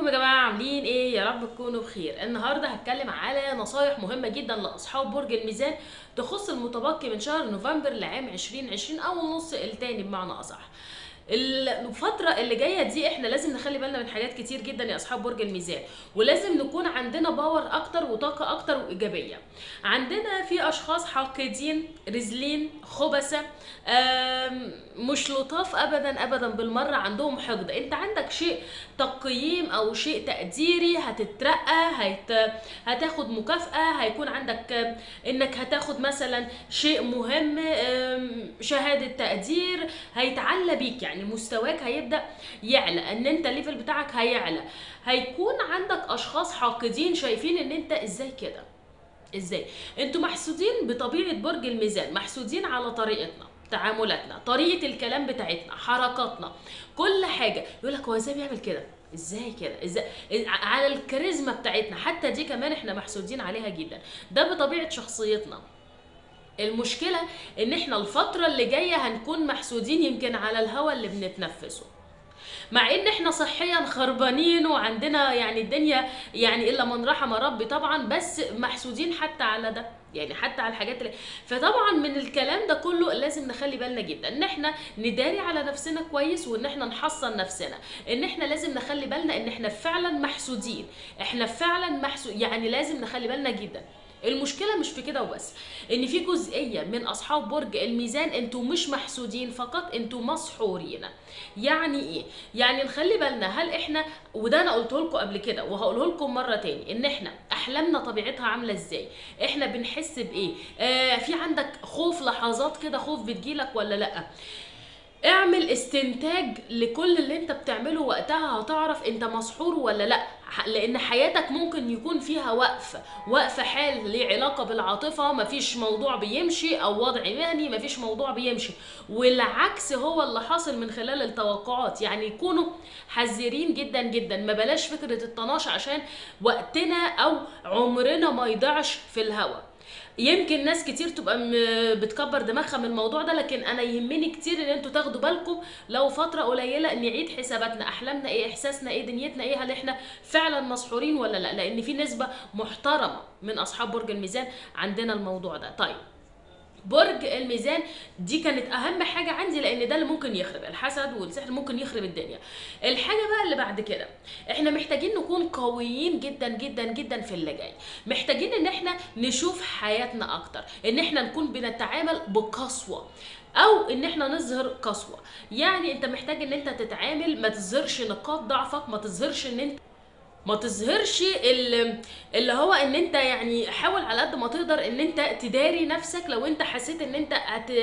ازيكم يا جماعه؟ عاملين ايه؟ يا رب تكونوا بخير. النهارده هتكلم على نصايح مهمه جدا لاصحاب برج الميزان تخص المتبقي من شهر نوفمبر لعام 2020 او النص التاني بمعنى اصح. الفترة اللي جاية دي احنا لازم نخلي بالنا من حاجات كتير جدا يا اصحاب برج الميزان، ولازم نكون عندنا باور اكتر وطاقة اكتر وايجابية. عندنا في اشخاص حاقدين رزلين خبثة، مش لطاف ابدا ابدا بالمرة، عندهم حقد. انت عندك شيء تقييم او شيء تقديري، هتترقى، هتاخد مكافأة، هيكون عندك انك هتاخد مثلا شيء مهم، شهادة تقدير، هيتعلى بيك، يعني مستواك هيبدأ يعلى، ان انت الليفل بتاعك هيعلى. هيكون عندك اشخاص حاقدين شايفين ان انت ازاي كده، ازاي انتوا محسودين بطبيعة برج الميزان، محسودين على طريقتنا، تعاملاتنا، طريقة الكلام بتاعتنا، حركاتنا، كل حاجة. يقولك هو ازاي بيعمل كده، ازاي كده، ازاي، على الكاريزما بتاعتنا حتى دي كمان احنا محسودين عليها جدا. ده بطبيعة شخصيتنا. المشكلة ان احنا الفترة اللي جاية هنكون محسودين يمكن على الهوا اللي بنتنفسه، مع ان احنا صحيا خربانين وعندنا يعني الدنيا يعني الا من رحم ربي طبعا، بس محسودين حتى على ده، يعني حتى على الحاجات اللي. فطبعا من الكلام ده كله لازم نخلي بالنا جدا ان احنا نداري على نفسنا كويس، وان احنا نحصن نفسنا، ان احنا لازم نخلي بالنا ان احنا فعلا محسودين، احنا فعلا محسود، يعني لازم نخلي بالنا جدا. المشكلة مش في كده وبس، ان في جزئية من اصحاب برج الميزان انتوا مش محسودين فقط، انتوا مسحورين. يعني ايه؟ يعني نخلي بالنا، هل احنا، وده انا قلته لكم قبل كده وهقوله لكم مره تاني، ان احنا احلامنا طبيعتها عامله ازاي، احنا بنحس بايه، في عندك خوف لحظات كده، خوف بتجيلك ولا لا؟ اعمل استنتاج لكل اللي انت بتعمله، وقتها هتعرف انت مسحور ولا لا. لان حياتك ممكن يكون فيها وقف حال ليه علاقة بالعاطفة، مفيش موضوع بيمشي، او وضع مهني مفيش موضوع بيمشي، والعكس هو اللي حاصل من خلال التوقعات. يعني يكونوا حذرين جدا جدا، ما بلاش فكرة الطناش عشان وقتنا او عمرنا ما يضيعش في الهوا. يمكن ناس كتير تبقى بتكبر دماغها من الموضوع ده، لكن انا يهمني كتير ان انتوا تاخدوا بالكم لو فتره قليله نعيد حساباتنا، احلامنا ايه، احساسنا ايه، دنيتنا ايه، هل احنا فعلا مسحورين ولا لا، لان في نسبه محترمه من اصحاب برج الميزان عندنا الموضوع ده. طيب، برج الميزان دي كانت اهم حاجه عندي، لان ده اللي ممكن يخرب، الحسد والسحر ممكن يخرب الدنيا. الحاجه بقى اللي بعد كده، احنا محتاجين نكون قويين جدا جدا جدا في اللي جاي، محتاجين ان احنا نشوف حياتنا اكتر، ان احنا نكون بنتعامل بقسوه، او ان احنا نظهر قسوه. يعني انت محتاج ان انت تتعامل، ما تظهرش نقاط ضعفك، ما تظهرش ان انت، ما تظهرش اللي هو ان انت، يعني حاول على قد ما تقدر ان انت تداري نفسك لو انت حسيت ان انت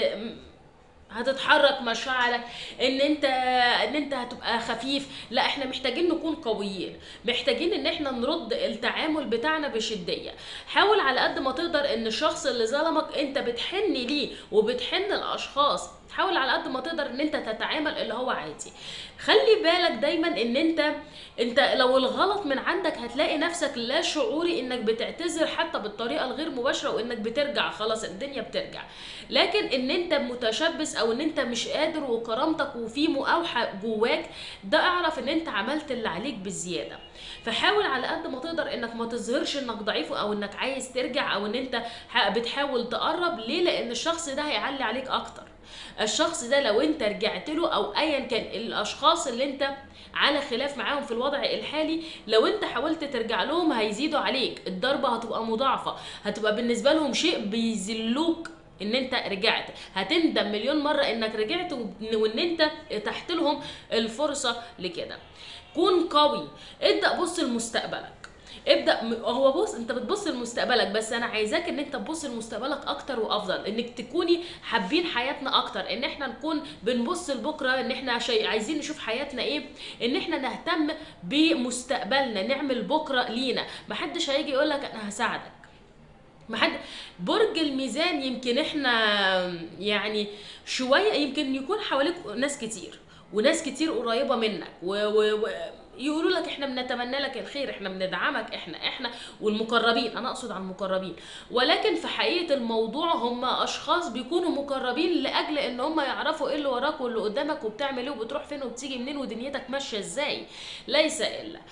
هتتحرك مشاعرك، ان انت هتبقى خفيف. لا، احنا محتاجين نكون قويين، محتاجين ان احنا نرد التعامل بتاعنا بشدية. حاول على قد ما تقدر ان الشخص اللي ظلمك انت بتحن ليه وبتحن الاشخاص، حاول على قد ما تقدر ان انت تتعامل اللي هو عادي. خلي بالك دايما ان انت لو الغلط من عندك هتلاقي نفسك لا شعوري انك بتعتذر حتى بالطريقه الغير مباشره، وانك بترجع خلاص الدنيا بترجع. لكن ان انت متشبث او ان انت مش قادر وكرامتك وفي مقاوحه جواك، ده اعرف ان انت عملت اللي عليك بالزياده. فحاول على قد ما تقدر انك ما تظهرش انك ضعيف او انك عايز ترجع او ان انت بتحاول تقرب. ليه؟ لان الشخص ده هيعلي عليك اكتر. الشخص ده لو انت رجعت له، او ايا كان الاشخاص اللي انت على خلاف معاهم في الوضع الحالي، لو انت حاولت ترجع لهم هيزيدوا عليك، الضربة هتبقى مضاعفة، هتبقى بالنسبة لهم شيء بيذلوك. ان انت رجعت هتندم مليون مرة انك رجعت، وان انت تحت لهم الفرصة لكده. كون قوي، ابدأ بص لمستقبلك، هو بص، انت بتبص لمستقبلك، بس انا عايزاك ان انت تبص لمستقبلك اكتر وافضل، انك تكوني حابين حياتنا اكتر، ان احنا نكون بنبص لبكره، ان احنا عايزين نشوف حياتنا ايه، ان احنا نهتم بمستقبلنا، نعمل بكره لينا. محدش هيجي يقولك انا هساعدك، محد. برج الميزان يمكن احنا يعني شويه، يمكن يكون حواليك ناس كتير، وناس كتير قريبه منك يقولوا لك احنا بنتمنى لك الخير، احنا بندعمك، احنا والمقربين، انا اقصد عن المقربين. ولكن في حقيقه الموضوع هم اشخاص بيكونوا مقربين لاجل ان هم يعرفوا ايه اللي وراك واللي قدامك، وبتعمل ايه وبتروح فين وبتيجي منين ودنيتك ماشيه ازاي، ليس الا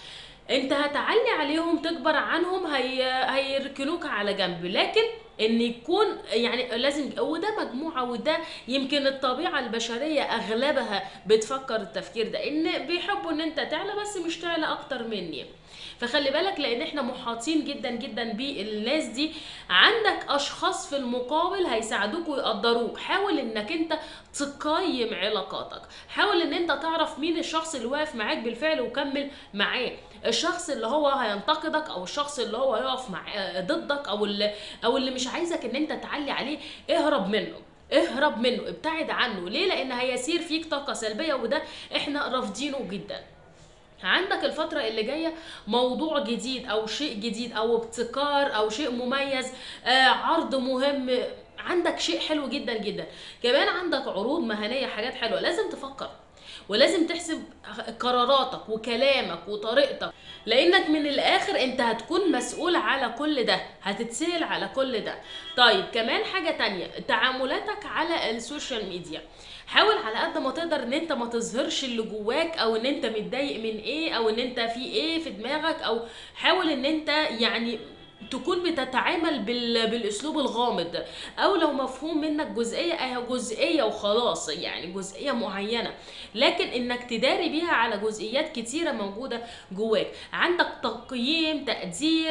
انت هتعلي عليهم تكبر عنهم، هيركنوك على جنب. لكن ان يكون يعني لازم، وده مجموعة، وده يمكن الطبيعة البشرية اغلبها بتفكر التفكير ده، ان بيحبوا ان انت تعلى بس مش تعلى اكتر مني. فخلي بالك، لان احنا محاطين جدا جدا بالناس دي. عندك اشخاص في المقابل هيساعدوك ويقدروك. حاول انك انت تقيم علاقاتك، حاول ان انت تعرف مين الشخص اللي واقف معاك بالفعل وكمل معاه. الشخص اللي هو هينتقدك، او الشخص اللي هو هيقف مع ضدك، او اللي مش عايزك ان انت تعلي عليه، اهرب منه. اهرب منه، ابتعد عنه. ليه؟ لان هيسير فيك طاقة سلبية، وده احنا رافضينه جدا. عندك الفترة اللي جاية موضوع جديد او شيء جديد او ابتكار او شيء مميز، عرض مهم، عندك شيء حلو جدا جدا. كمان عندك عروض مهنية، حاجات حلوة. لازم تفكر ولازم تحسب قراراتك وكلامك وطريقتك، لانك من الاخر انت هتكون مسؤول على كل ده، هتتسأل على كل ده. طيب كمان حاجة تانية، تعاملاتك على السوشيال ميديا. حاول على قد ما تقدر ان انت ما تظهرش اللي جواك، او ان انت متضايق من ايه، او ان انت في ايه في دماغك، او حاول ان انت يعني تكون بتتعامل بالاسلوب الغامض، او لو مفهوم منك جزئيه اهي جزئيه وخلاص، يعني جزئيه معينه، لكن انك تداري بيها على جزئيات كتيره موجوده جواك. عندك تقييم، تقدير،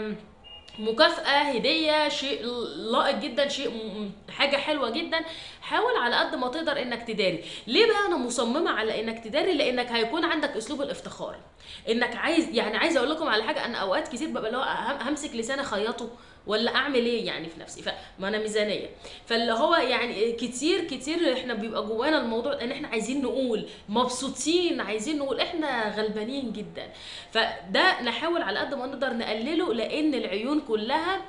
مكافأة، هدية، شيء لائق جدا، شيء حاجة حلوة جدا. حاول على قد ما تقدر انك تداري. ليه بقى انا مصممة على انك تداري؟ لانك هيكون عندك اسلوب الافتخار، انك عايز، يعني عايز اقول لكم على حاجة، انا اوقات كتير ببقى اللي هو همسك لساني خيطه ولا اعمل ايه يعني في نفسي، فما انا ميزانيه. فاللي هو يعني كتير كتير احنا بيبقى جوانا الموضوع ان احنا عايزين نقول مبسوطين، عايزين نقول احنا غلبانين جدا. فده نحاول على قد ما نقدر نقلله، لان العيون كلها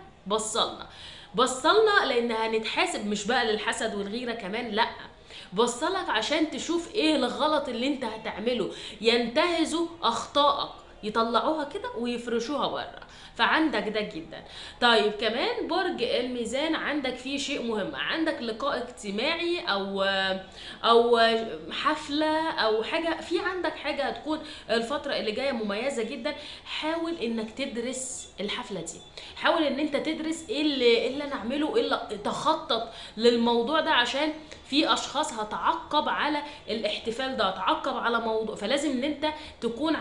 بصلنا لان هنتحاسب، مش بقى للحسد والغيره كمان، لا، بصلك عشان تشوف ايه الغلط اللي انت هتعمله، ينتهزوا اخطائك، يطلعوها كده ويفرشوها بره. فعندك ده جدا. طيب كمان برج الميزان عندك فيه شيء مهم، عندك لقاء اجتماعي او حفلة او حاجة، في عندك حاجة هتكون الفترة اللي جاية مميزة جدا. حاول انك تدرس الحفلة دي، حاول ان انت تدرس ايه اللي انا اعمله، ايه اللي تخطط للموضوع ده، عشان في اشخاص هتعقب على الاحتفال ده، هتعقب على موضوع. فلازم ان انت تكون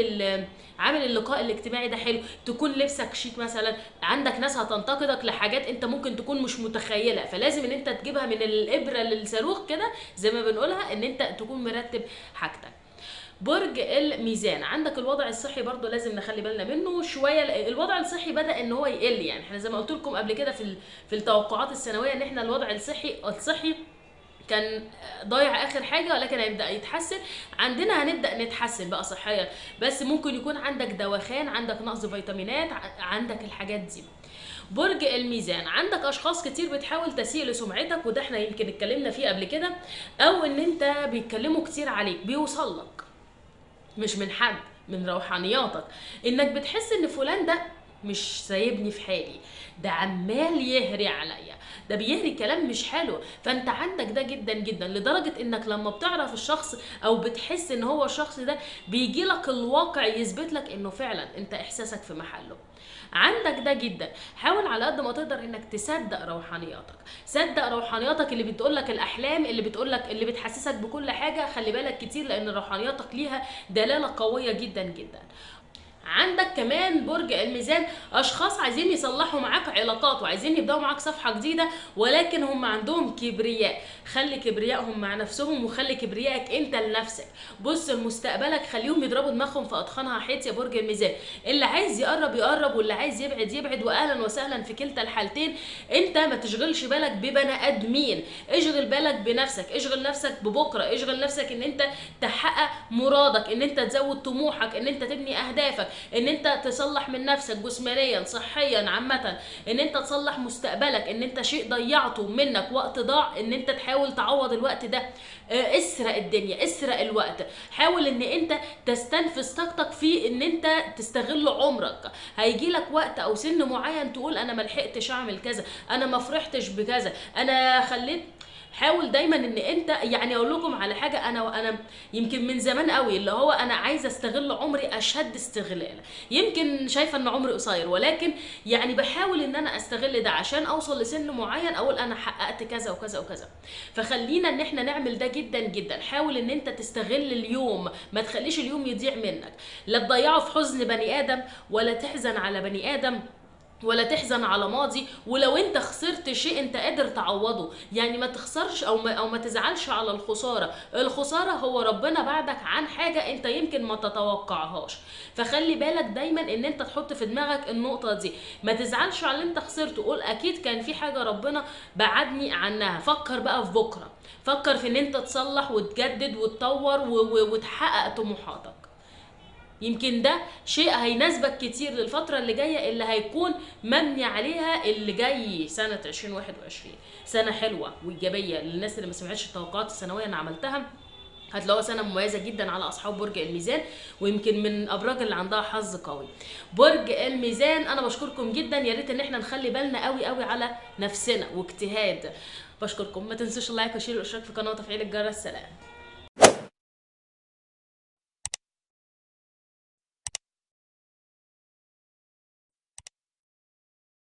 عامل اللقاء الاجتماعي ده حلو، تكون لبسك شيك مثلا. عندك ناس هتنتقدك لحاجات انت ممكن تكون مش متخيلها، فلازم ان انت تجيبها من الابره للصاروخ كده زي ما بنقولها، ان انت تكون مرتب حاجتك. برج الميزان عندك الوضع الصحي برضو لازم نخلي بالنا منه شويه. الوضع الصحي بدا ان هو يقل، يعني احنا زي ما قلت لكم قبل كده في التوقعات السنويه ان احنا الوضع الصحي كان ضايع اخر حاجه، ولكن هيبدا يتحسن. عندنا هنبدا نتحسن بقى صحيا، بس ممكن يكون عندك دوخان، عندك نقص فيتامينات، عندك الحاجات دي. برج الميزان عندك اشخاص كتير بتحاول تسيء لسمعتك، وده احنا يمكن اتكلمنا فيه قبل كده، او ان انت بيتكلموا كتير عليك، بيوصل لك مش من حد، من روحانياتك، انك بتحس ان فلان ده مش سايبني في حالي، ده عمال يهري عليا، ده بيهري كلام مش حلو. فانت عندك ده جدا جدا، لدرجة انك لما بتعرف الشخص او بتحس ان هو الشخص ده، بيجي لك الواقع يثبت لك انه فعلا انت احساسك في محله. عندك ده جدا. حاول على قد ما تقدر انك تصدق روحانياتك، صدق روحانياتك اللي بتقول لك الاحلام، اللي بتقول لك، اللي بتحسسك بكل حاجه. خلي بالك كتير، لان روحانياتك ليها دلاله قويه جدا جدا. عندك كمان برج الميزان اشخاص عايزين يصلحوا معاك علاقات وعايزين يبداوا معاك صفحه جديده، ولكن هم عندهم كبرياء. خلي كبريائهم مع نفسهم، وخلي كبريائك انت لنفسك. بص لمستقبلك، خليهم يضربوا دماغهم في اطخانها حيط يا برج الميزان. اللي عايز يقرب يقرب، واللي عايز يبعد يبعد، واهلا وسهلا في كلتا الحالتين. انت ما تشغلش بالك ببني ادمين، اشغل بالك بنفسك، اشغل نفسك ببكره، اشغل نفسك ان انت تحقق مرادك، ان انت تزود طموحك، ان انت تبني اهدافك، ان انت تصلح من نفسك جسمانيا صحيا عامه، ان انت تصلح مستقبلك، ان انت شيء ضيعته منك، وقت ضاع، ان انت تحاول تعوض الوقت ده. اسرق الدنيا، اسرق الوقت. حاول ان انت تستنفذ طاقتك في ان انت تستغل عمرك. هيجي لك وقت او سن معين تقول انا ما لحقتش اعمل كذا، انا ما فرحتش بكذا، انا خليت. حاول دايما ان انت يعني اقول لكم على حاجه، انا يمكن من زمان قوي اللي هو انا عايزه استغل عمري اشد استغلال. يمكن شايفه ان عمري قصير، ولكن يعني بحاول ان انا استغل ده عشان اوصل لسن معين اقول انا حققت كذا وكذا وكذا. فخلينا ان احنا نعمل ده جدا جدا. حاول ان انت تستغل اليوم، ما تخليش اليوم يضيع منك، لا تضيعه في حزن بني ادم، ولا تحزن على بني ادم، ولا تحزن على ماضي. ولو انت خسرت شيء انت قادر تعوضه، يعني ما تخسرش او ما تزعلش على الخساره. الخساره هو ربنا بعدك عن حاجه انت يمكن ما تتوقعهاش. فخلي بالك دايما ان انت تحط في دماغك النقطه دي، ما تزعلش على اللي انت خسرته، قول اكيد كان في حاجه ربنا بعدني عنها. فكر بقى في بكره، فكر في ان انت تصلح وتجدد وتطور وتحقق طموحاتك. يمكن ده شيء هيناسبك كتير للفترة اللي جاية، اللي هيكون مبني عليها اللي جاي سنة 2021. سنة حلوة وإيجابية للناس اللي ما سمعتش التوقعات السنوية أنا عملتها. هتلاقوها سنة مميزة جدا على أصحاب برج الميزان، ويمكن من الأبراج اللي عندها حظ قوي. برج الميزان أنا بشكركم جدا، يا ريت إن احنا نخلي بالنا قوي قوي على نفسنا واجتهاد. بشكركم، ما تنسوش اللايك والشير والاشتراك في القناة وتفعيل الجرس. سلام.